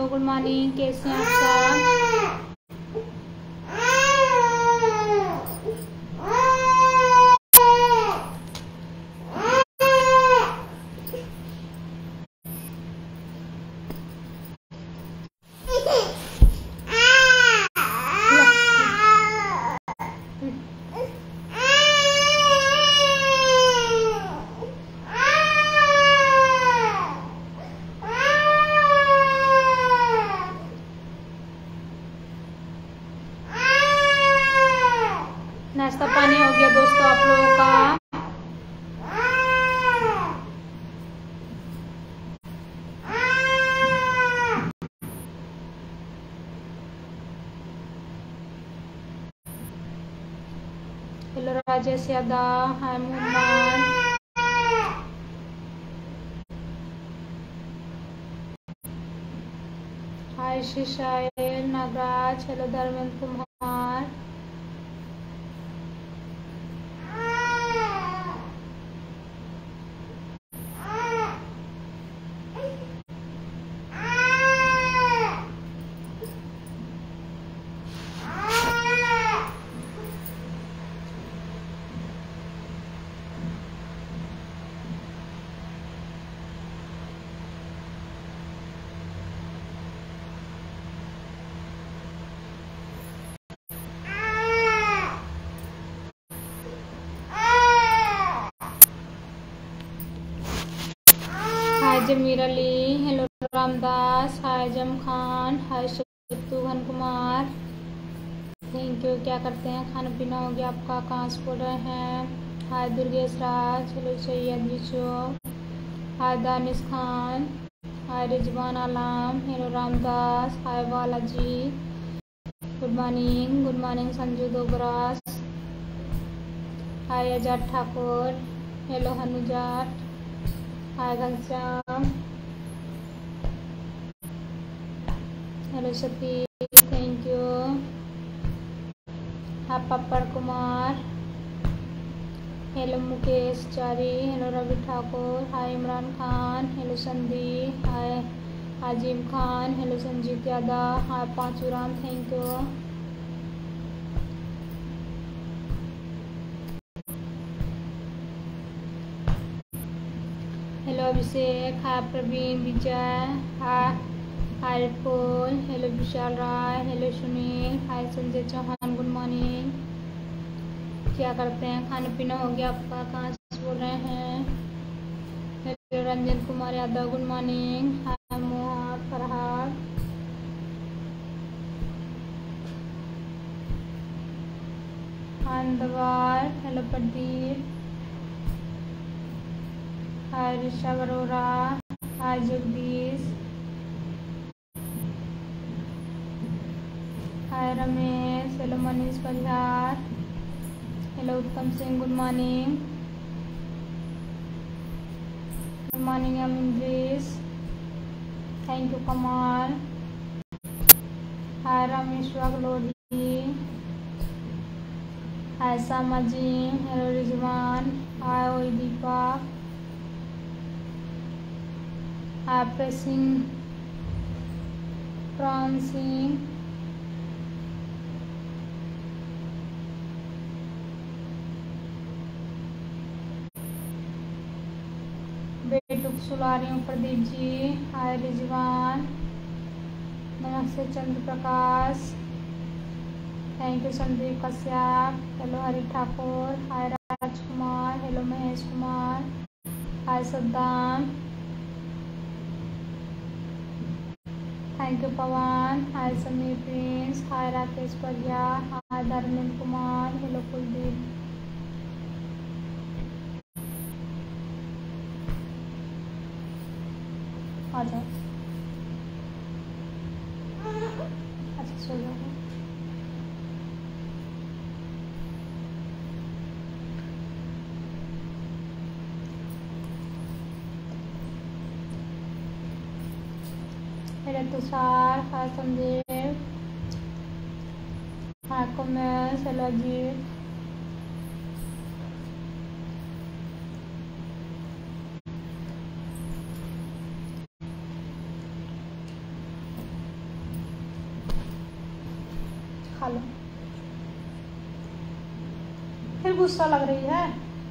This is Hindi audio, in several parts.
गुड मॉर्निंग, कैसे हैं आप सब? नाश्ता पानी हो गया दोस्तों आप लोगों का? Hello Rajesh Yadav, hi Mohammed, hi Shishail Nagraj, hello Dharmendra Kumar, hi Zameer Ali, hello Ramdas, hi Jam Khan, hi Shatrughan Kumar, thank you. क्या करते हैं, खाना पीना हो गया आपका? कहाँ से बोल रहे हैं? Hi Durgesh Raj, hello Syed Yusuf, hi Danish Khan, hi Rizwan Alam, hello Ramdas, hi Balaji, good morning Sanju Dobras, hi Azad Thakur, hello Hanujat, hi Ghanshyam, hello Satish, thank you. Hi Pappad Kumar, hello Mukesh Chari, hello Ravi Thakur, hi Imran Khan, hello Sandeep, hi Azim Khan, hello Sanjeet Yadav, hi Panchuram, thank you. Hello Abhishek, hi Praveen Vijay, hi Phool, hello Vishal Rai, hello Sunil, hi Sanjay Chauhan, good morning. क्या करते हैं, खाना पीना हो गया आपका? कहाँ से बोल रहे हैं? Hello Ranjan Kumar Yadav, good morning, hi Moha Farhad, hi hello Pradeep, hi Rishabh Arora, hi Jagdish, hi Ramesh, hello Manish Parihar, hello Uttam Singh, good morning Amindresh, thank you Kamal, hi Rameshwar Lodhi, hi Samaji, hello Rizwan, hi ओई दीपक, हाय प्रसिंह प्राण सिंह, बेटुक सुलारी हूँ प्रदीप जी, हाय रिजवान, नमस्ते Chandra Prakash, thank you Sandeep Kashyap, hello Hari Thakur, hi Rajkumar, hello Mahesh Kumar, hi Saddam, thank you Pawan, hi Sameer Prince, hi Rakesh Pariya, hi Dharmendra Kumar, hello Kuldeep, आ जाओ, अच्छा सो जाओ। Hello Tushar, hi Sandeep, hi Kamal, hello Ajit, खा लो। फिर गुस्सा लग रही है।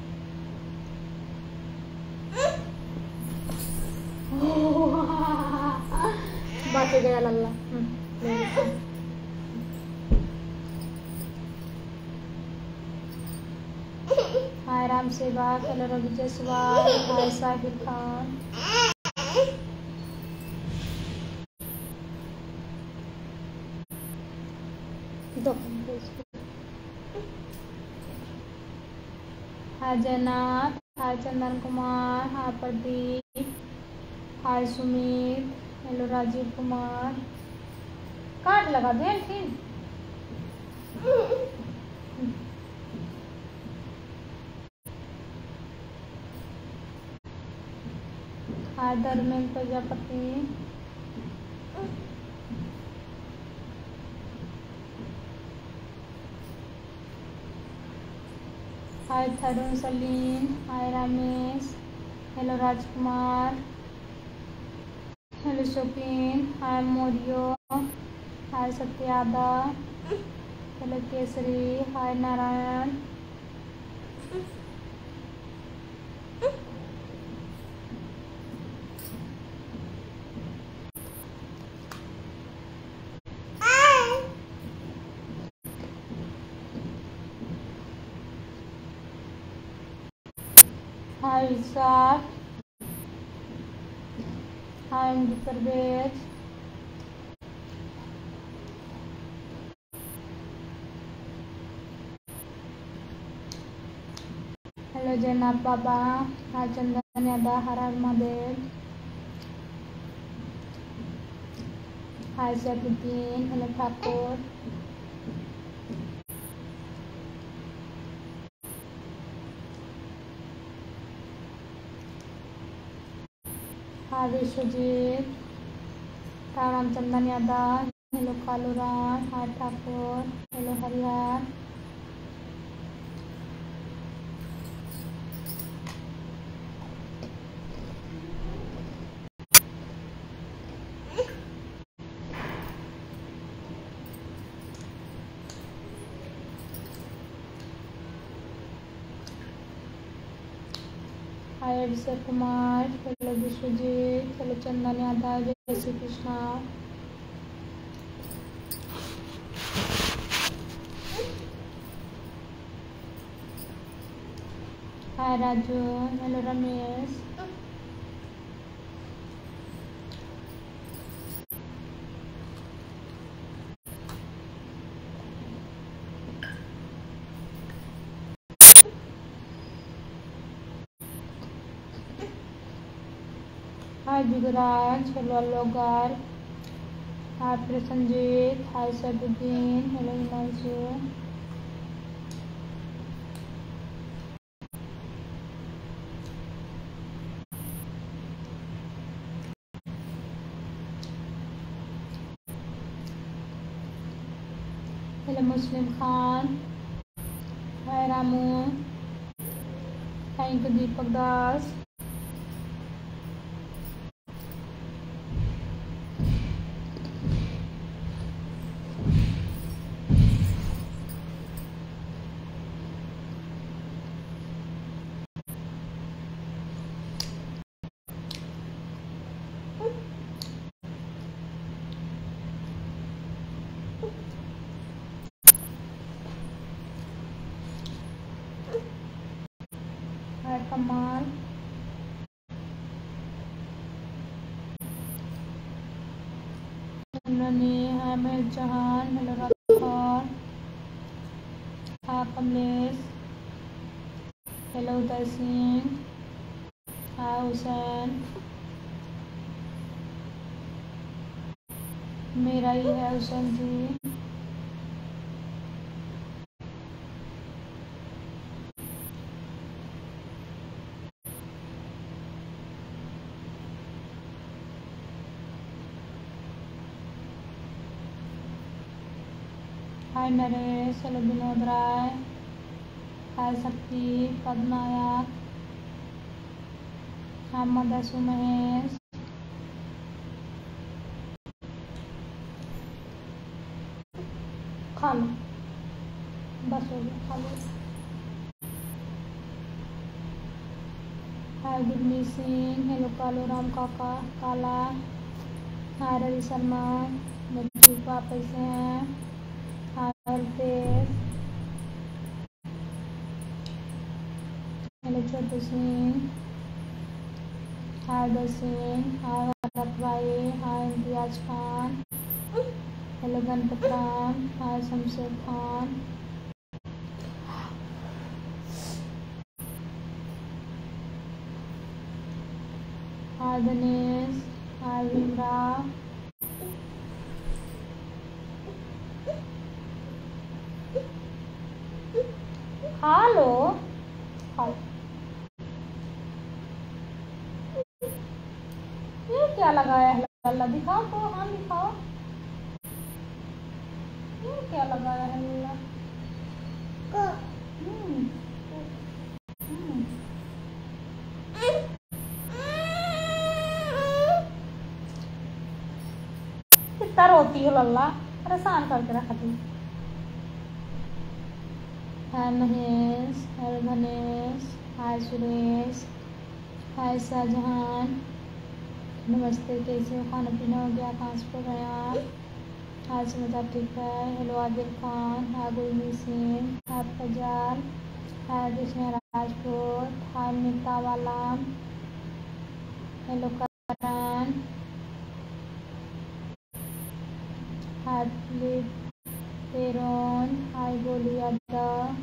बच गया लल्ला। Hi Ram Sevak, hello Ravi Jaiswal, hi Sahil Khan. Hi Jaynath, hi Chandan Kumar, hi Pradeep, hi Sumit, hello Rajeev Kumar. Card लगा दें फिर। Hi Dharmendra Prajapati, hi Tharun Salim, hi Ramesh, hello Rajkumar, hello Shaukeen, hi Moriyo, hi Satyada, hello Kesari, hi Narayan. Hi Vishakh, hi Parvez, hello Jaynath Baba, hi Chandan Yadav, हर हर Mahadev, hi Saifuddin, hello Thakur, hi Vishwajeet, hi Ramchandan Yadav, hello Kaluram, हाय Thakur, hello Harihar. Hi Abhishek Kumar, hello Vishwajeet, hello Chandan Yadav, जय Shri Krishna. Hi Raju, hello Ramesh, hi Yuvraj, hello Logar, hi Prasanjit, hi Saifuddin, hello Himanshu. Hello Muslim Khan, hi Ramu, thank you Deepak Das. Hi Kamal, hi Mahesh Chauhan, hello Rathore, hi Kamlesh, hello Uday Singh, hi Hussain. मेरा ही है Hussain ji. Hi Naresh, hello Vinod Rai, hi Shakti Padmayat, हाय मदसु महेश, खा लो, बस हो गया, खा लो। हाय गुरमीत सिंह, हेलो कालो राम काका काला, हाय रवि शर्मा, मैं ठीक हूँ, आप कैसे हैं? Hi Alpesh, hello Chhotu Singh, hi Uday Singh, hi Bharat bhai, hi Imtiyaz Khan, hello Ganpat Ram, hi Shamsher Khan, hi Dinesh, hi Bhimrao, खा लो, खा लो। ये क्या लगाया है लल्ला, दिखाओ तो, हाँ दिखाओ, ये क्या लगाया है लल्ला? कितना रोती हो लल्ला, परेशान करके रखा थी। हाय महेश, हाय धनेश, हाय सुरेश, हाय शाहजहान, नमस्ते, कैसे हो? खाना पीना हो गया? कहाँ से पढ़ रहे हैं आप? हाय समाचार ठीक है, hello Adil Khan, hi Gurmeet Singh, hi Fazal, hi Krishna Rajput, hi Meeta Wala, hello Karan, hi Philip Peron, hi Golu Yadav,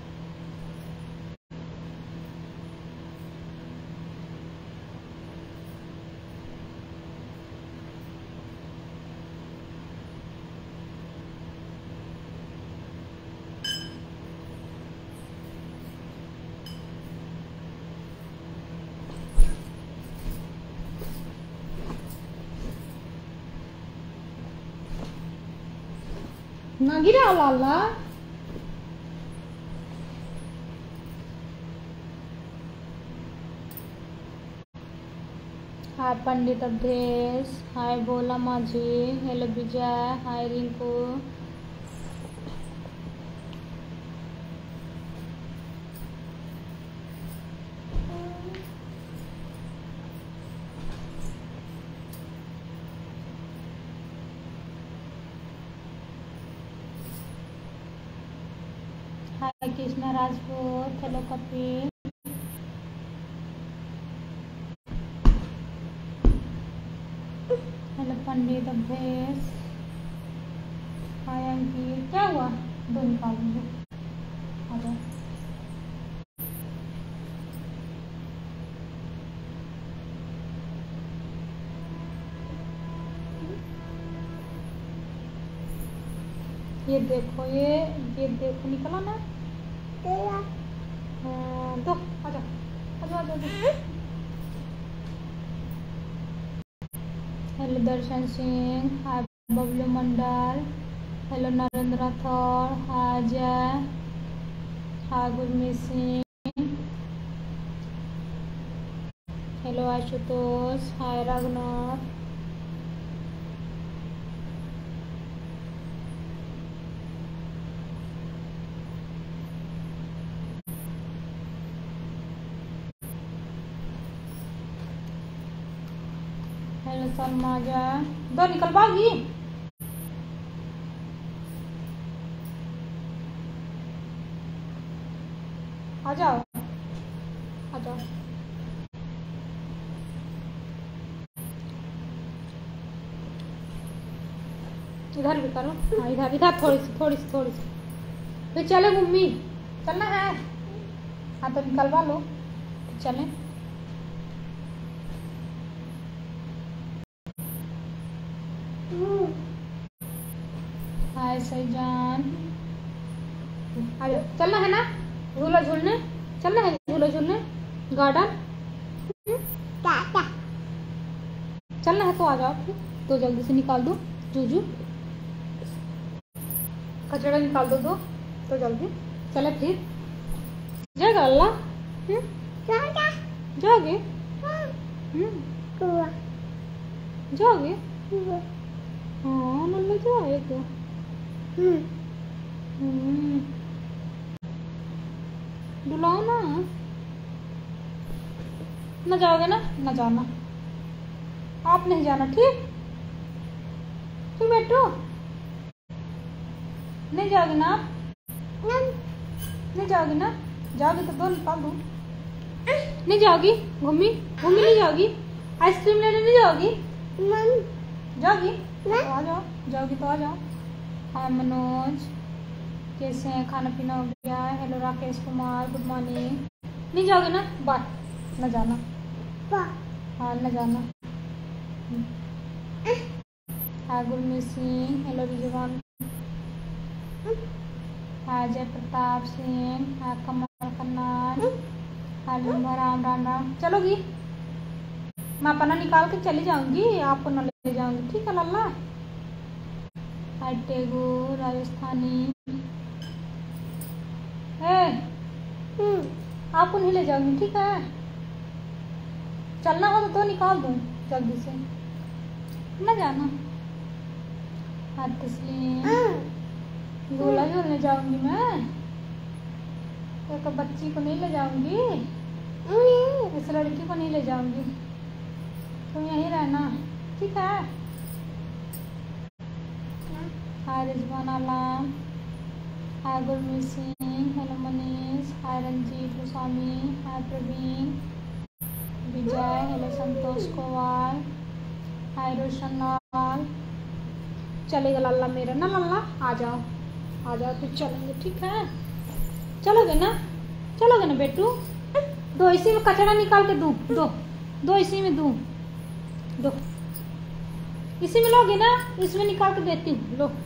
ना गिरा लाला। Hi Pandit Awadhesh, hi Bhola Majhi, hello Vijay, hi Rinku, hi Krishna Rajput, hello Kapil, hello Pandit Awadhesh, hi Ankit, क्या हुआ? दो निकाल दो, आ जाओ। ये देखो, ये देखो निकला ना, दो, आ जाओ आ जाओ आ जाओ। Hello Darshan Singh, hi Bablu Mandal, hello Narendra Rathore, hi Jay, hi Gurmeet Singh, hello Ashutosh, hi Raghunath, hello Salma Jay, दो निकलवाओगी? आ जाओ आ जाओ। इधर भी करो, हाँ इधर इधर थोड़ी सी थोड़ी सी थोड़ी सी, फिर चले मम्मी, चलना है? हाँ तो निकलवा लो, चलें। हाय सैजान, आ जाओ, चलना है ना झूला झूलने? चलना है झूला झूलने गार्डन? चलना है तो आ जाओ फिर, तो जल्दी से निकाल दो जूजू, कचड़ा निकाल दो तो जल्दी चले फिर। जाएगा अल्लाह? जाओगे? जाओगे? हाँ लल्ला जाएगा। बुलाओ ना। न जाओगे ना, न जाना, आप नहीं जाना। ठीक ठीक बेटू, नहीं जाओगे ना आप? नहीं जाओगी ना? जाओगी तो दो निकाल दूँ। नहीं जाओगी? घूमी घूमी नहीं जाओगी? आइसक्रीम लेने नहीं जाओगी? जाओगी तो आ जाओ, जाओगी तो आ जाओ। हाय मनोज, कैसे हैं? खाना पीना हो गया? Hello Rakesh Kumar, good morning. नहीं जाओगे ना? बाय, न जाना। हाँ न जाना। Hi Gurmeet Singh, hello Rizwan, hi Jay Pratap Singh, हाय कमल कन्नान, हाय राम राम राम। चलोगी? मैं अपना निकाल के चली जाऊंगी, आपको न ले जाऊंगी। ठीक है लल्ला? हाय टेगू राजस्थानी, आपको नहीं ले जाऊंगी। ठीक है? चलना हो तो निकाल दूँ जल्दी से, न जाना। हाँ तस्लीम, झूला झूलने जाऊंगी मैं, एक बच्ची को नहीं ले जाऊंगी, इस लड़की को नहीं ले जाऊंगी। तुम यहीं रहना। ठीक है? Hi Rizwan Alam, hi Gurmeet Singh, hello Manish, hi Ranjeet Goswami, hi Praveen Vijay, hello Santosh Kowal, hi Roshan Lal. चलेगा लल्ला मेरा ना? लल्ला आ जाओ, आ जाओ तो चलेंगे। ठीक है? चलोगे ना? चलोगे ना बेटू? दो इसी में कचरा निकाल के दूँ, दो इसी में दूँ, दो इसी में लोगे ना? इसमें निकाल के देती हूँ, लो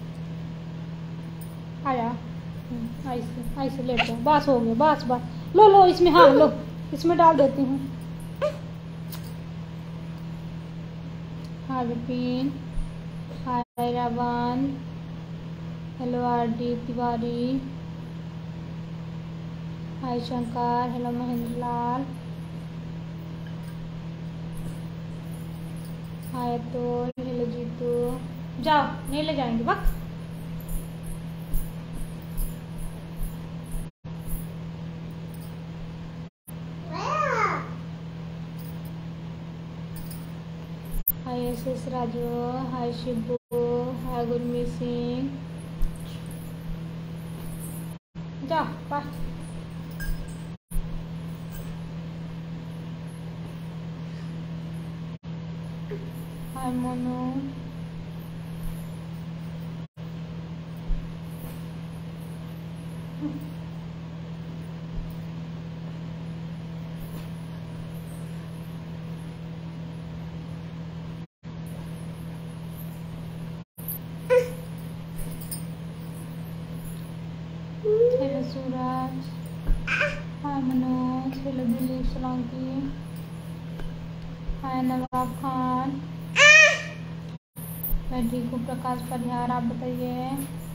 आया। ऐसे ऐसे लेट जाओ, बस हो गया, बस बस। लो लो इसमें, हाँ लो इसमें डाल देती हूँ। Hi Vipin, hi Ravan, hello RD Tiwari, hi Shankar, hello Mahendra Lal, hi Atul, hello Jitu. जाओ, नहीं ले जाएंगे वक्त। Hi S Raju, hi Shibu, hi Gurmeet Singh. जाओ bye. Hi Monu, hello Suraj, hi Manoj, hello Dilip Solanki, hi Nawab Khan. मैं ठीक हूँ प्रकाश परिहार, आप बताइए।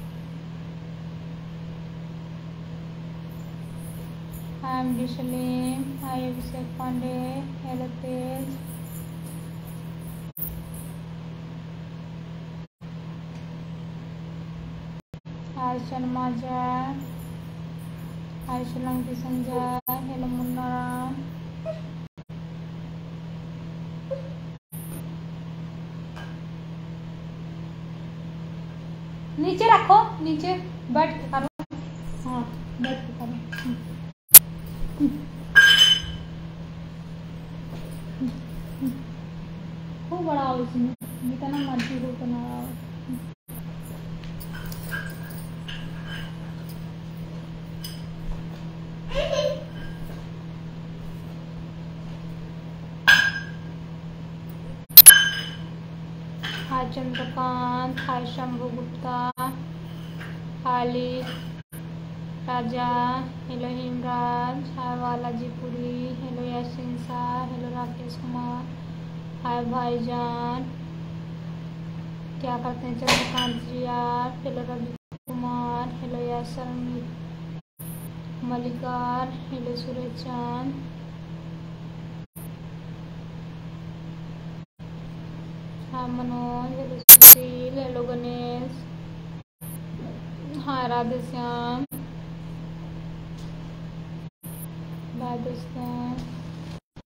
Hi MD Salim, hi Abhishek Pandey, hello Tej, hi Sharma Jay, hi Solanki Sanjay, hello Munna Ram. नीचे रखो, नीचे बैठ के करो। हाँ बैठ के करो। खूब बड़ा हो इसमें, जितना मर्जी हो उतना आओ। Hi Chandrakant, hi Shambhu Gupta, hi Raja, hello Himraj, hi Balajipuri, hello Yasin Shah, hello Rakesh Kumar, hi भाईजान। क्या करते हैं चंद्रकांत जी आप? Hello Ravi Kumar, hello Yasar Malikar, hello Suraj Chand, hi Manoj, hello Sushil, hello Ganesh, हाँ राधे श्याम, बाय दोस्तों।